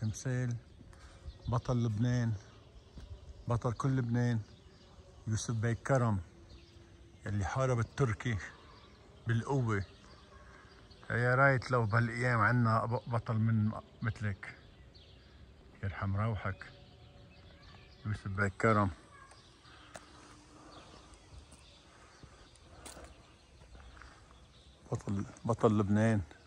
تمثال بطل لبنان، بطل كل لبنان، يوسف بيك كرم اللي حارب التركي بالقوة. يا رايت لو بهالأيام عنا بطل من مثلك، يرحم روحك يوسف بيك كرم. بطل لبنان.